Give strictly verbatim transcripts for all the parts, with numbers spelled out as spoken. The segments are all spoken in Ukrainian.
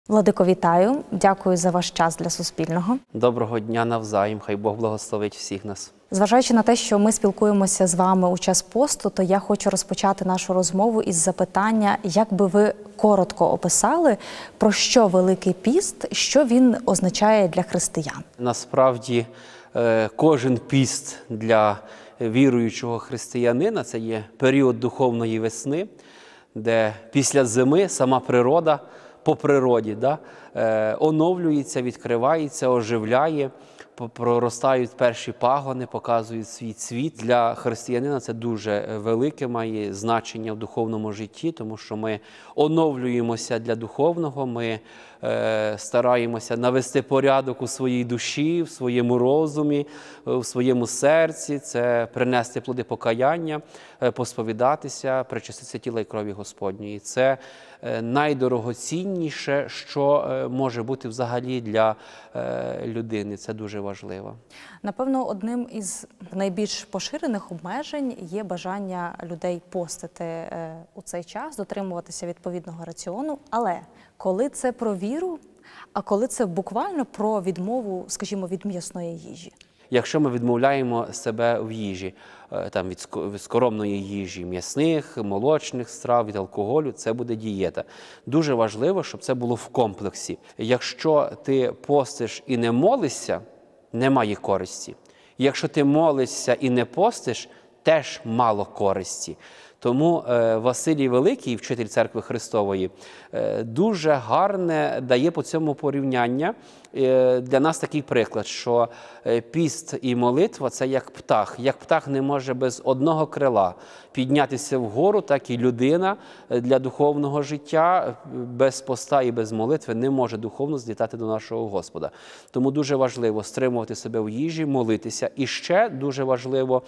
Владико, вітаю. Дякую за ваш час для Суспільного. Доброго дня навзаєм. Хай Бог благословить всіх нас. Зважаючи на те, що ми спілкуємося з вами у час посту, то я хочу розпочати нашу розмову із запитання, як би ви коротко описали, про що Великий піст, що він означає для християн? Насправді, кожен піст для віруючого християнина – це є період духовної весни, де після зими сама природа по природі да, оновлюється, відкривається, оживляє, проростають перші пагони, показують свій цвіт. Для християнина це дуже велике має значення в духовному житті, тому що ми оновлюємося для духовного, ми е, стараємося навести порядок у своїй душі, в своєму розумі, в своєму серці, це принести плоди покаяння, посповідатися, причаститися тіла і крові Господньої. Це найдорогоцінніше, що може бути взагалі для людини. Це дуже важливо. Напевно, одним із найбільш поширених обмежень є бажання людей постити у цей час, дотримуватися відповідного раціону. Але коли це про віру, а коли це буквально про відмову, скажімо, від м'ясної їжі? Якщо ми відмовляємо себе в їжі, там, від скоромної їжі, м'ясних, молочних страв, від алкоголю, це буде дієта. Дуже важливо, щоб це було в комплексі. Якщо ти постиш і не молишся, немає користі. Якщо ти молишся і не постиш, теж мало користі. Тому Василій Великий, вчитель Церкви Христової, дуже гарне дає по цьому порівняння. Для нас такий приклад, що піст і молитва – це як птах. Як птах не може без одного крила піднятися вгору, так і людина для духовного життя без поста і без молитви не може духовно злітати до нашого Господа. Тому дуже важливо стримувати себе в їжі, молитися. І ще дуже важливо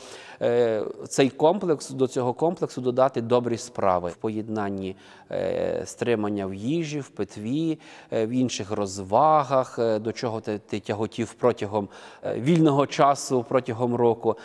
цей комплекс, до цього комплексу додати добрі справи в поєднанні стримання в їжі, в питві, в інших розвагах, до чого ти, ти тяготів протягом вільного часу, протягом року,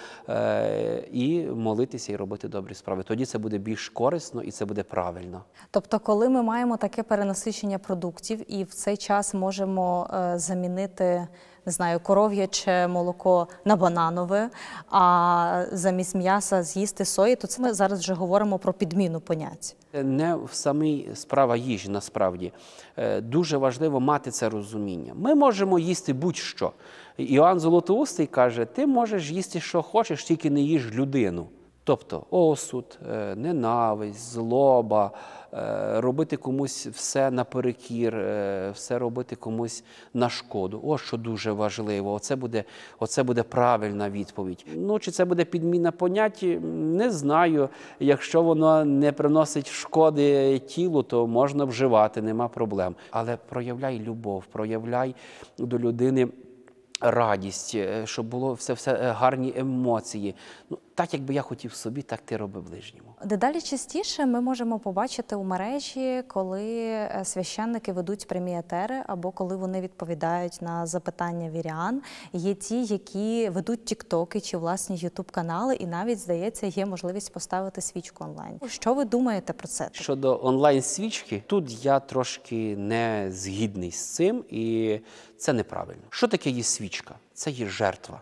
і молитися, і робити добрі справи. Тоді це буде більш корисно і це буде правильно. Тобто, коли ми маємо таке перенасичення продуктів і в цей час можемо замінити, не знаю, коров'яче молоко на бананове, а замість м'яса з'їсти сої, то це ми зараз вже говоримо про підміну понять. Не в самій справа їжі, насправді. Дуже важливо мати це розуміння. Ми можемо їсти будь-що. Іоанн Золотоустий каже, ти можеш їсти, що хочеш, тільки не їж людину. Тобто осуд, ненависть, злоба, робити комусь все наперекір, все робити комусь на шкоду. Ось що дуже важливо. Оце буде, оце буде правильна відповідь. Ну, чи це буде підміна понять, не знаю. Якщо воно не приносить шкоди тілу, то можна вживати, нема проблем. Але проявляй любов, проявляй до людини радість, щоб було все-все гарні емоції. Ну, так, якби я хотів собі, так ти роби ближньому. Дедалі частіше ми можемо побачити у мережі, коли священники ведуть прямі етери, або коли вони відповідають на запитання вірян. Є ті, які ведуть тіктоки чи власні ютуб-канали, і навіть, здається, є можливість поставити свічку онлайн. Що ви думаєте про це? Щодо онлайн-свічки, тут я трошки не згідний з цим, і це неправильно. Що таке є свічка? Це є жертва.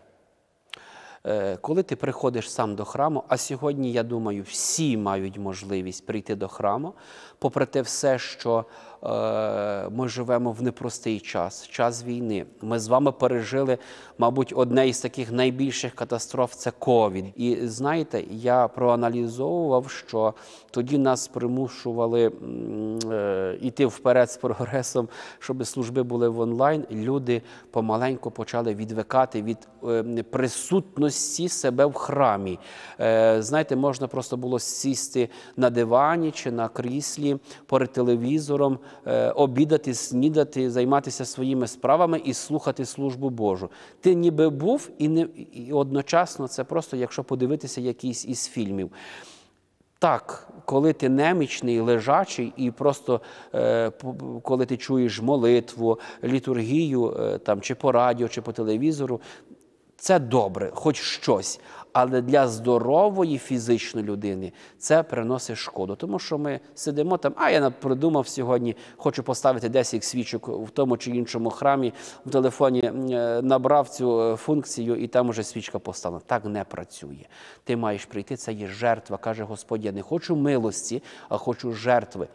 Коли ти приходиш сам до храму, а сьогодні, я думаю, всі мають можливість прийти до храму, попри те все, що е, ми живемо в непростий час, час війни. Ми з вами пережили, мабуть, одне із таких найбільших катастроф – це ковід. І знаєте, я проаналізовував, що тоді нас примушували е, йти вперед з прогресом, щоб служби були в онлайн. Люди помаленьку почали відвикати від е, присутності себе в храмі. Е, знаєте, можна просто було сісти на дивані чи на кріслі перед телевізором, е, обідати, снідати, займатися своїми справами і слухати службу Божу. Ти ніби був, і, не, і одночасно це просто, якщо подивитися якийсь із фільмів. Так, коли ти немічний, лежачий, і просто е, коли ти чуєш молитву, літургію, е, там, чи по радіо, чи по телевізору, Це добре, хоч щось. Але для здорової фізичної людини це приносить шкоду. Тому що ми сидимо там, а я придумав сьогодні, хочу поставити десять свічок в тому чи іншому храмі, в телефоні набрав цю функцію і там уже свічка поставлена. Так не працює. Ти маєш прийти, це є жертва. Каже Господь, я не хочу милості, а хочу жертви.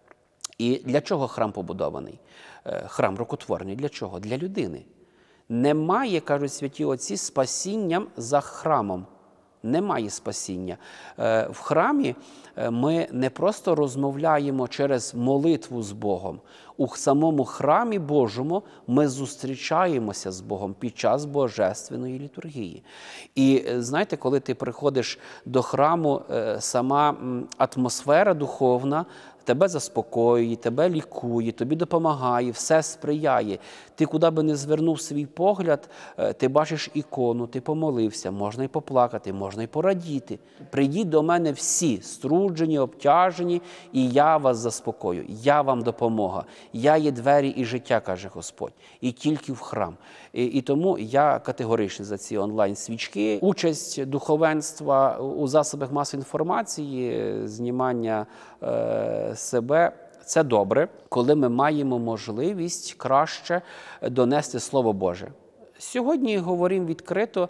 І для чого храм побудований? Храм рукотворний. Для чого? Для людини. Немає, кажуть святі отці, спасінням за храмом. Немає спасіння. В храмі ми не просто розмовляємо через молитву з Богом. У самому храмі Божому ми зустрічаємося з Богом під час божественної літургії. І знаєте, коли ти приходиш до храму, сама атмосфера духовна тебе заспокоює, тебе лікує, тобі допомагає, все сприяє. Ти куди би не звернув свій погляд, ти бачиш ікону, ти помолився, можна й поплакати, можна й порадіти. Прийдіть до мене всі, струджені, обтяжені, і я вас заспокою, я вам допомога. Я є двері і життя, каже Господь, і тільки в храм. І, і тому я категоричний за ці онлайн-свічки. Участь духовенства у засобах масової інформації, знімання е, себе – це добре, коли ми маємо можливість краще донести Слово Боже. Сьогодні, говоримо відкрито,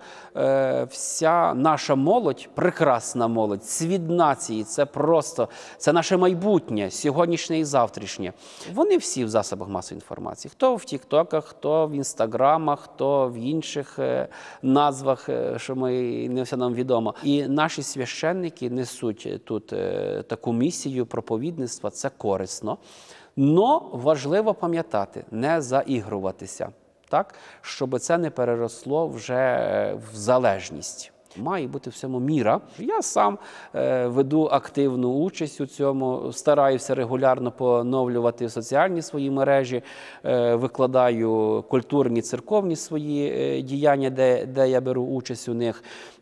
вся наша молодь, прекрасна молодь, світ нації, це просто, це наше майбутнє, сьогоднішнє і завтрашнє. Вони всі в засобах масової інформації. Хто в тіктоках, хто в інстаграмах, хто в інших назвах, що ми, не все нам відомо. І наші священники несуть тут таку місію проповідництва, це корисно. Но важливо пам'ятати, не заігруватися. Так, щоб це не переросло вже в залежність. Має бути в цьому міра. Я сам е, веду активну участь у цьому, стараюся регулярно поновлювати соціальні свої мережі, е, викладаю культурні, церковні свої е, діяння, де, де я беру участь у них.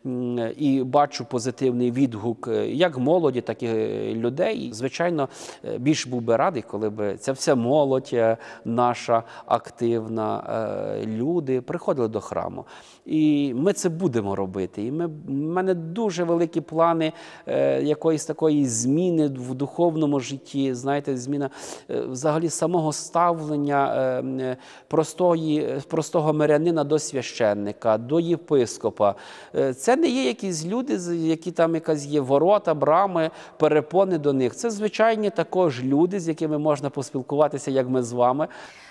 І бачу позитивний відгук як молоді, так і людей. Звичайно, більш був би радий, коли б ця вся молодь наша активна, люди приходили до храму. І ми це будемо робити. І ми, в мене дуже великі плани якоїсь такої зміни в духовному житті, знаєте, зміна взагалі самого ставлення простої, простого мирянина до священника, до єпископа. Це не є якісь люди, які там якась є ворота, брами, перепони до них. Це звичайні також люди, з якими можна поспілкуватися, як ми з вами.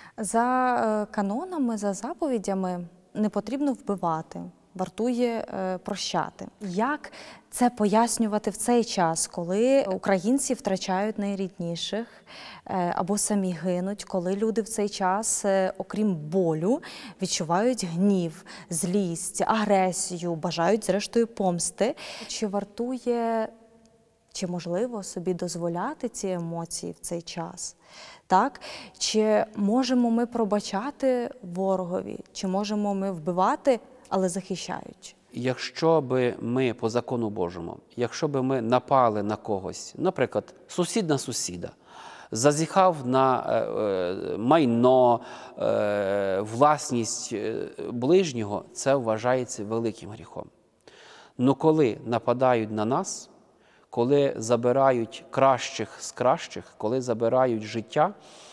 За канонами, за заповідями не потрібно вбивати, вартує прощати. Як це пояснювати в цей час, коли українці втрачають найрідніших або самі гинуть, коли люди в цей час, окрім болю, відчувають гнів, злість, агресію, бажають зрештою помсти? Чи вартує, чи можливо собі дозволяти ці емоції в цей час? Так? Чи можемо ми пробачати ворогові? Чи можемо ми вбивати, але захищаючи? Якщо би ми по закону Божому, якщо би ми напали на когось, наприклад, сусід на сусіда, зазіхав на е, майно, е, власність ближнього, це вважається великим гріхом. Но коли нападають на нас, коли забирають кращих з кращих, коли забирають життя,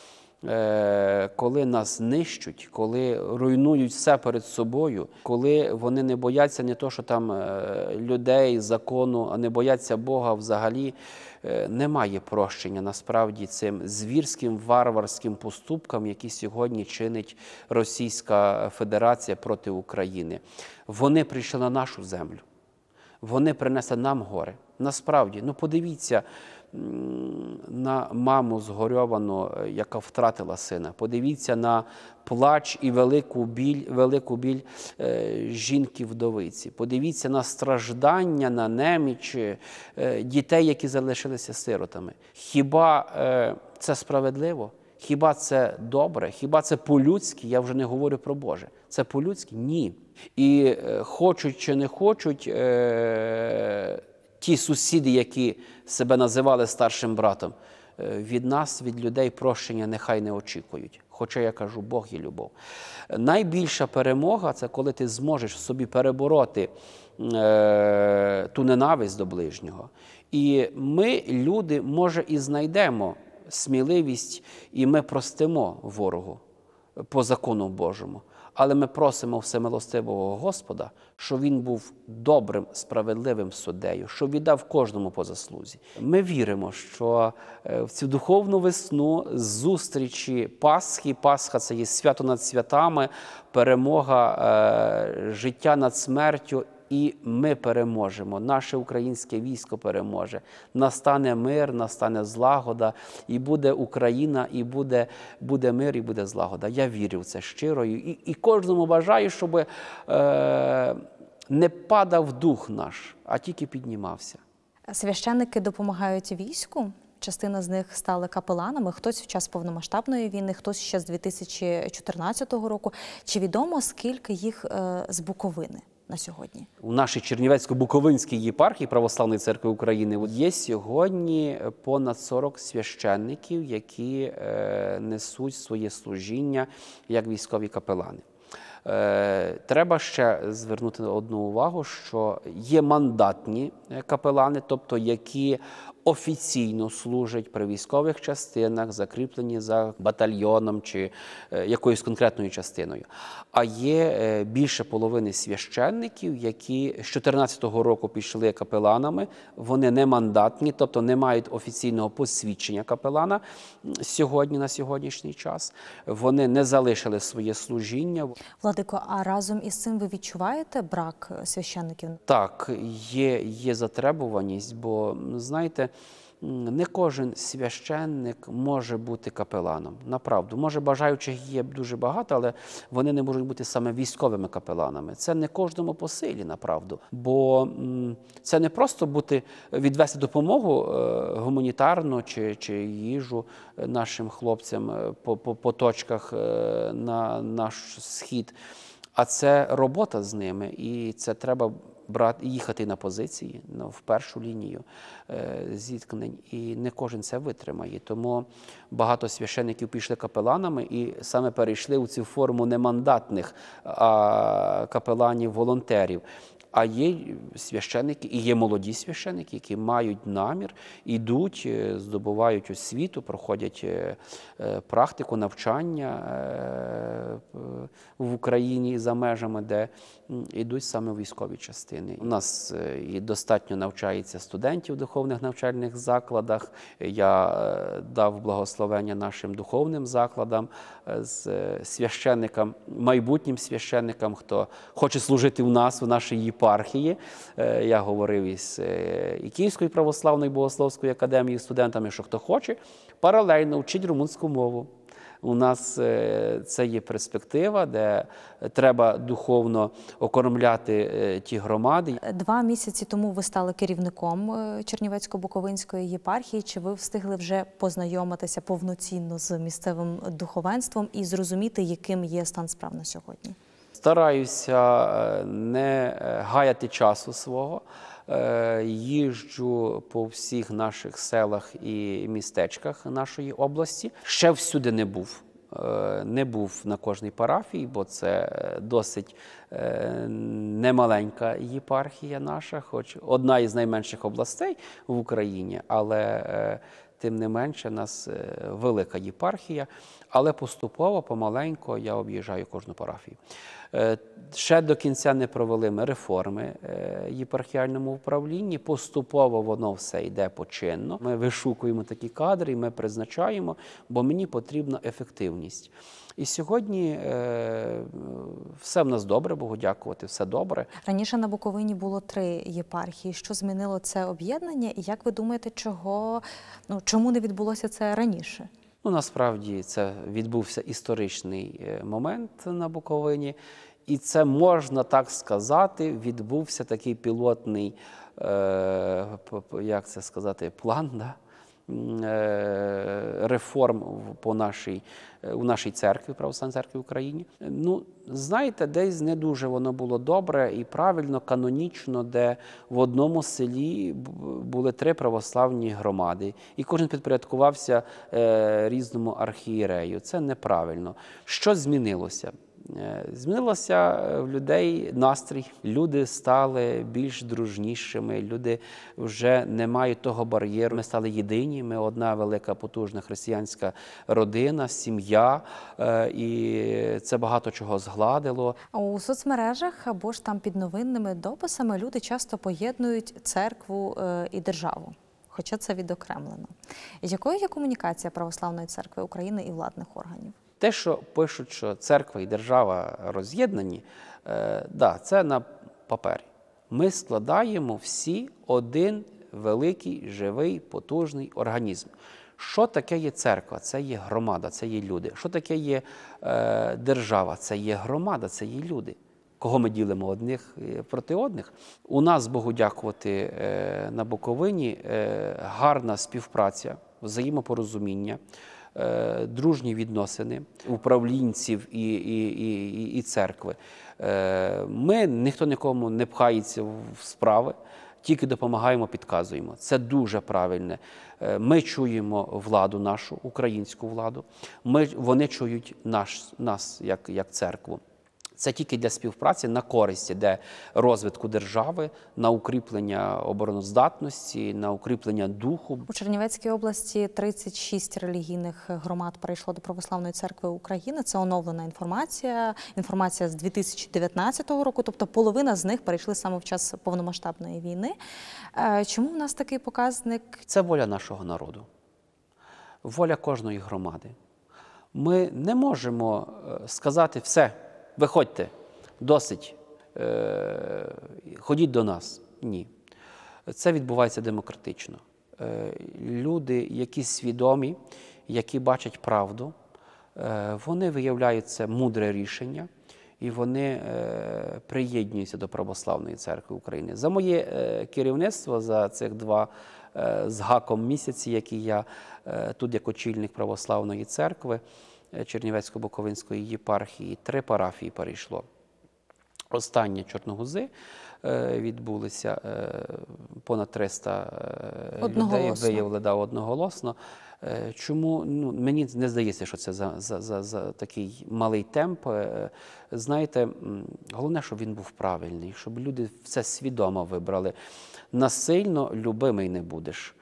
коли нас нищуть, коли руйнують все перед собою, коли вони не бояться не то, що там людей, закону, а не бояться Бога взагалі, немає прощення насправді цим звірським, варварським поступкам, які сьогодні чинить Російська Федерація проти України. Вони прийшли на нашу землю. Вони принесли нам горе. Насправді, ну подивіться на маму згорьовану, яка втратила сина. Подивіться на плач і велику біль, велику біль е, жінки-вдовиці. Подивіться на страждання, на неміч е, дітей, які залишилися сиротами. Хіба е, це справедливо? Хіба це добре? Хіба це по-людськи? Я вже не говорю про Боже. Це по-людськи? Ні. І е, хочуть чи не хочуть, е, ті сусіди, які себе називали старшим братом, від нас, від людей прощення нехай не очікують. Хоча я кажу, Бог є любов. Найбільша перемога – це коли ти зможеш в собі перебороти е, ту ненависть до ближнього. І ми, люди, може, і знайдемо сміливість, і ми простимо ворогу по закону Божому. Але ми просимо всемилостивого Господа, щоб Він був добрим, справедливим суддею, щоб віддав кожному по заслузі. Ми віримо, що в цю духовну весну зустрічі Пасхи, Пасха – це є свято над святами, перемога, е, життя над смертю, і ми переможемо, наше українське військо переможе. Настане мир, настане злагода, і буде Україна, і буде, буде мир, і буде злагода. Я вірю в це щиро, і, і кожному бажаю, щоб е, не падав дух наш, а тільки піднімався. Священники допомагають війську? Частина з них стали капеланами, хтось в час повномасштабної війни, хтось ще з дві тисячі чотирнадцятого року. Чи відомо, скільки їх е, з Буковини на сьогодні? У нашій Чернівецько-Буковинській єпархії Православної церкви України є сьогодні понад сорок священників, які е, несуть своє служіння як військові капелани. Е, треба ще звернути одну увагу, що є мандатні капелани, тобто які офіційно служать при військових частинах, закріплені за батальйоном чи е, якоюсь конкретною частиною. А є е, більше половини священників, які з дві тисячі чотирнадцятого року пішли капеланами, вони не мандатні, тобто не мають офіційного посвідчення капелана сьогодні, на сьогоднішній час. Вони не залишили своє служіння. Владико, а разом із цим ви відчуваєте брак священників? Так, є, є затребуваність, бо, знаєте, не кожен священник може бути капеланом. Направду, може, бажаючих є дуже багато, але вони не можуть бути саме військовими капеланами. Це не кожному по силі, направду. Бо це не просто бути, відвести допомогу гуманітарну чи, чи їжу нашим хлопцям по, по, по точках на наш схід, а це робота з ними, і це треба брати, їхати на позиції, ну, в першу лінію е, зіткнень, і не кожен це витримає. Тому багато священиків пішли капеланами і саме перейшли у цю форму не мандатних, а капеланів-волонтерів. А є священики, і є молоді священики, які мають намір, ідуть, здобувають освіту, проходять практику, навчання в Україні за межами, де йдуть саме в військові частини. У нас і достатньо навчається студентів в духовних навчальних закладах. Я дав благословення нашим духовним закладам, з священникам, майбутнім священникам, хто хоче служити в нас, в нашій єпархії. Я говорив із і Київською православною богословською академією студентами, що хто хоче, паралельно вчить румунську мову. У нас це є перспектива, де треба духовно окормляти ті громади. Два місяці тому ви стали керівником Чернівецько-Буковинської єпархії. Чи ви встигли вже познайомитися повноцінно з місцевим духовенством і зрозуміти, яким є стан справ на сьогодні? Стараюся не гаяти часу свого. Їжджу по всіх наших селах і містечках нашої області. Ще всюди не був. Не був на кожній парафії, бо це досить немаленька єпархія наша, хоч одна із найменших областей в Україні, але тим не менше, у нас велика єпархія, але поступово, помаленько я об'їжджаю кожну парафію. Ще до кінця не провели ми реформи в єпархіальному управлінні, поступово воно все йде починно. Ми вишукуємо такі кадри, ми призначаємо, бо мені потрібна ефективність. І сьогодні е, все в нас добре, Богу дякувати, все добре. Раніше на Буковині було три єпархії. Що змінило це об'єднання? І як ви думаєте, чого, ну, чому не відбулося це раніше? Ну, насправді, це відбувся історичний момент на Буковині. І це, можна так сказати, відбувся такий пілотний, е, як це сказати, план, да? реформ по нашій, у нашій церкві, Православній церкві в Україні. Ну, знаєте, десь не дуже воно було добре і правильно, канонічно, де в одному селі були три православні громади, і кожен підпорядкувався різному архієрею. Це неправильно. Що змінилося? Змінилося в людей настрій, люди стали більш дружнішими, люди вже не мають того бар'єру. Ми стали єдині, ми одна велика потужна християнська родина, сім'я, і це багато чого згладило. У соцмережах або ж там під новинними дописами люди часто поєднують церкву і державу, хоча це відокремлено. Якою є комунікація Православної церкви України і владних органів? Те, що пишуть, що церква і держава роз'єднані, е, да, це на папері. Ми складаємо всі один великий, живий, потужний організм. Що таке є церква? Це є громада, це є люди. Що таке є е, держава? Це є громада, це є люди. Кого ми ділимо одних проти одних? У нас, Богу дякувати, е, на Буковині е, гарна співпраця, взаємопорозуміння, дружні відносини управлінців і, і, і, і церкви. Ми, ніхто нікому не пхається в справи, тільки допомагаємо, підказуємо. Це дуже правильне. Ми чуємо владу нашу, українську владу, ми, вони чують наш, нас як, як церкву. Це тільки для співпраці на користь, де розвитку держави, на укріплення обороноздатності, на укріплення духу. У Чернівецькій області тридцять шість релігійних громад перейшло до Православної церкви України. Це оновлена інформація, інформація з дві тисячі дев'ятнадцятого року, тобто половина з них перейшли саме в час повномасштабної війни. Чому в нас такий показник? Це воля нашого народу, воля кожної громади. Ми не можемо сказати все. Виходьте, досить, е, ходіть до нас. Ні. Це відбувається демократично. Е, люди, які свідомі, які бачать правду, е, вони виявляють це мудре рішення і вони е, приєднуються до Православної церкви України. За моє е, керівництво, за цих два е, з гаком місяці, які я е, тут як очільник Православної церкви, Чернівецько-Буковинської єпархії, три парафії перейшло. Останні Чорногузи відбулися, понад триста людей виявили да, одноголосно. Чому? Ну, мені не здається, що це за, за, за, за такий малий темп. Знаєте, головне, щоб він був правильний, щоб люди все свідомо вибрали. Насильно любимий не будеш.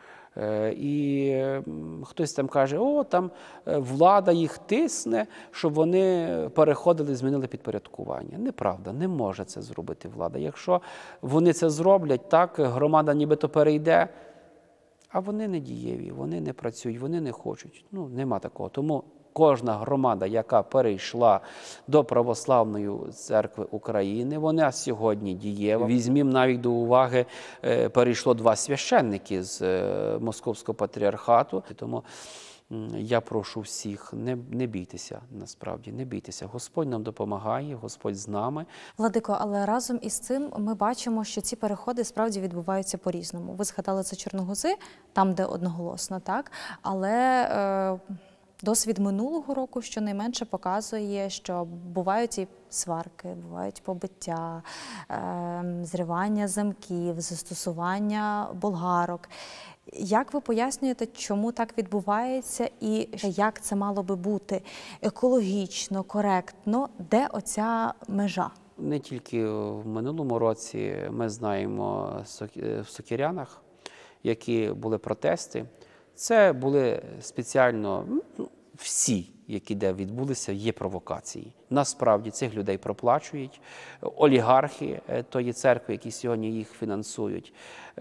І хтось там каже, о, там влада їх тисне, щоб вони переходили, змінили підпорядкування. Неправда, не може це зробити влада. Якщо вони це зроблять, так, громада нібито перейде, а вони не дієві, вони не працюють, вони не хочуть. Ну, нема такого. Тому кожна громада, яка перейшла до Православної церкви України, вона сьогодні дієва. Візьмімо навіть до уваги, перейшло два священники з Московського патріархату. Тому я прошу всіх, не, не бійтеся, насправді, не бійтеся. Господь нам допомагає, Господь з нами. Владико, але разом із цим ми бачимо, що ці переходи справді відбуваються по-різному. Ви згадали це Чорногузи, там, де одноголосно, так? Але е, досвід минулого року щонайменше показує, що бувають і сварки, бувають побиття, е, зривання замків, застосування болгарок. Як ви пояснюєте, чому так відбувається і як це мало би бути екологічно, коректно? Де оця межа? Не тільки в минулому році, ми знаємо в Сокирянах, які були протести. Це були спеціально ну, всі, які де відбулися, є провокації. Насправді цих людей проплачують олігархи тої церкви, які сьогодні їх фінансують.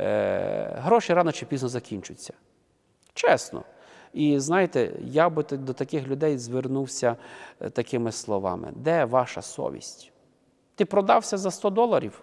Гроші рано чи пізно закінчуються. Чесно. І знаєте, я би до таких людей звернувся такими словами. Де ваша совість? Ти продався за сто доларів?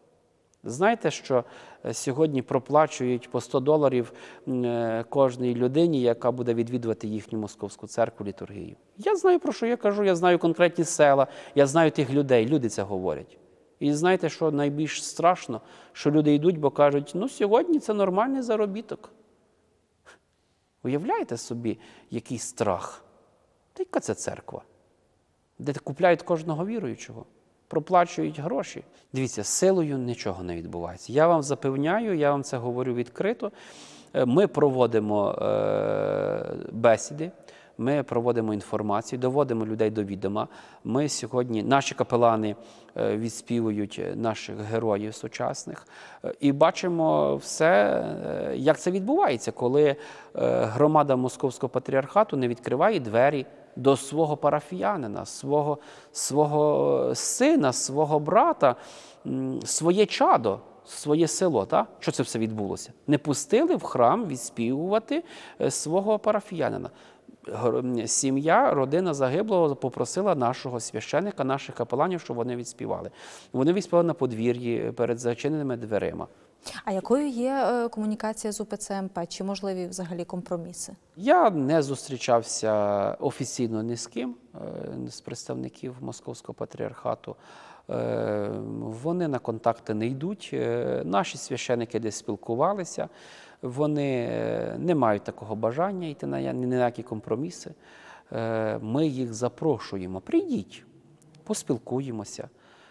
Знаєте, що сьогодні проплачують по сто доларів кожній людині, яка буде відвідувати їхню московську церкву, літургію? Я знаю, про що я кажу, я знаю конкретні села, я знаю тих людей, люди це говорять. І знаєте, що найбільш страшно? Що люди йдуть, бо кажуть, ну сьогодні це нормальний заробіток. Уявляєте собі, який страх? Та яка це церква? Де купляють кожного віруючого, проплачують гроші. Дивіться, силою нічого не відбувається. Я вам запевняю, я вам це говорю відкрито. Ми проводимо е, бесіди, ми проводимо інформацію, доводимо людей до відома. Ми сьогодні, наші капелани е, відспівують наших героїв сучасних. Е, і бачимо все, е, як це відбувається, коли е, громада Московського патріархату не відкриває двері до свого парафіянина, свого, свого сина, свого брата, своє чадо, своє село. Так? Що це все відбулося? Не пустили в храм відспівувати свого парафіянина. Сім'я, родина загиблого попросила нашого священика, наших капеланів, щоб вони відспівали. Вони відспівали на подвір'ї перед зачиненими дверима. А якою є комунікація з УПЦ МП? Чи можливі взагалі компроміси? Я не зустрічався офіційно ні з ким, з представників Московського патріархату. Вони на контакти не йдуть. Наші священики десь спілкувалися. Вони не мають такого бажання йти на ніякі компроміси. Ми їх запрошуємо. Прийдіть, поспілкуємося.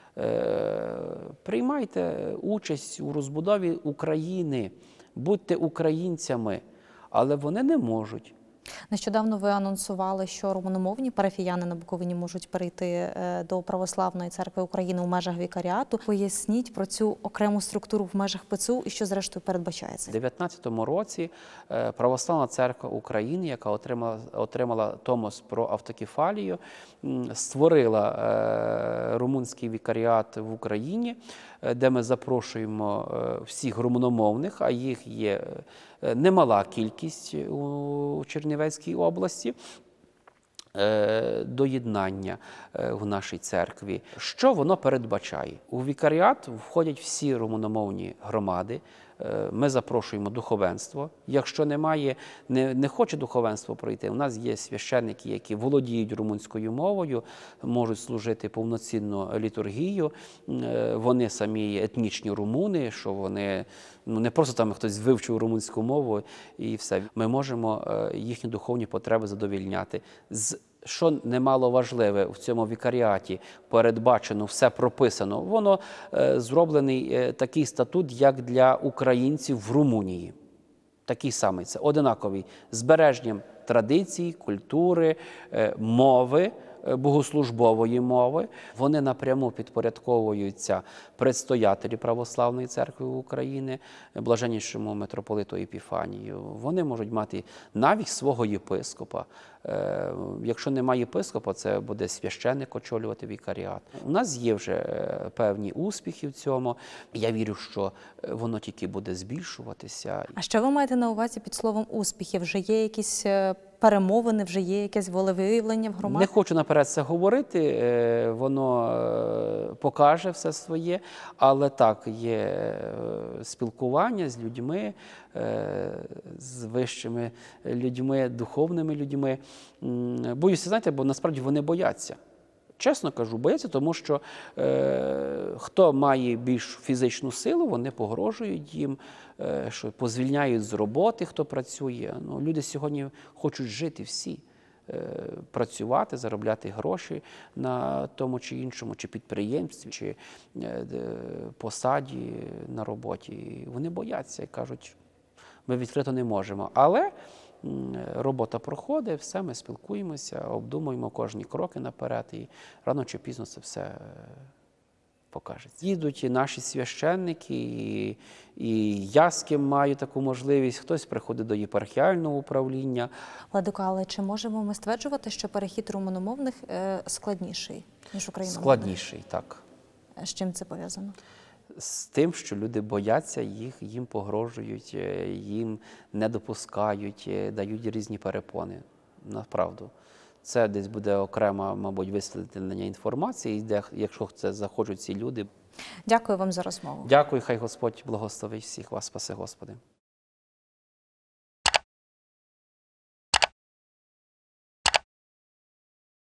Приймайте участь у розбудові України, будьте українцями, але вони не можуть. Нещодавно ви анонсували, що румуномовні парафіяни на Буковині можуть перейти до Православної церкви України у межах вікаріату. Поясніть про цю окрему структуру в межах ПЦУ і що зрештою передбачається. У дві тисячі дев'ятнадцятому році Православна церква України, яка отримала, отримала томос про автокефалію, створила румунський вікаріат в Україні, де ми запрошуємо всіх румуномовних, а їх є немала кількість у Чернівецькій області, до єднання в нашій церкві. Що воно передбачає? У вікаріат входять всі румуномовні громади. Ми запрошуємо духовенство. Якщо немає, не, не хоче духовенство пройти, у нас є священники, які володіють румунською мовою, можуть служити повноцінну літургію. Вони самі є етнічні румуни, що вони ну, не просто там хтось вивчив румунську мову і все. Ми можемо їхні духовні потреби задовільняти. З Що немало важливе в цьому вікаріаті, передбачено, все прописано, воно е, зроблений е, такий статут, як для українців в Румунії. Такий самий, це одинаковий, збереженням традицій, культури, е, мови, е, богослужбової мови. Вони напряму підпорядковуються предстоятелі Православної церкви України, блаженнішому митрополиту Епіфанію. Вони можуть мати навіть свого єпископа. Якщо немає єпископа, це буде священник очолювати вікаріат. У нас є вже певні успіхи в цьому. Я вірю, що воно тільки буде збільшуватися. А що ви маєте на увазі під словом успіхи? Вже є якісь перемовини, вже є якесь волевиявлення в громаді? Не хочу наперед це говорити, воно покаже все своє, але так, є спілкування з людьми, з вищими людьми, духовними людьми. Боюся, знаєте, бо насправді вони бояться. Чесно кажу, бояться, тому що е, хто має більш фізичну силу, вони погрожують їм, е, що позвільняють з роботи, хто працює. Ну, люди сьогодні хочуть жити всі, е, працювати, заробляти гроші на тому чи іншому, чи підприємстві, чи е, посаді на роботі. І вони бояться і кажуть, ми відкрито не можемо. Але робота проходить, все, ми спілкуємося, обдумуємо кожні кроки наперед, і рано чи пізно це все покажеться. Їдуть і наші священники, і, і я з ким маю таку можливість, хтось приходить до єпархіального управління. Владико, але чи можемо ми стверджувати, що перехід румуномовних складніший, ніж україномовних? Складніший, так. З чим це пов'язано? З тим, що люди бояться їх, їм погрожують, їм не допускають, дають різні перепони. Направду. Це десь буде окрема, мабуть, висвітлення інформації, де, якщо це захочуть ці люди. Дякую вам за розмову. Дякую, хай Господь благословить всіх вас, спаси Господи.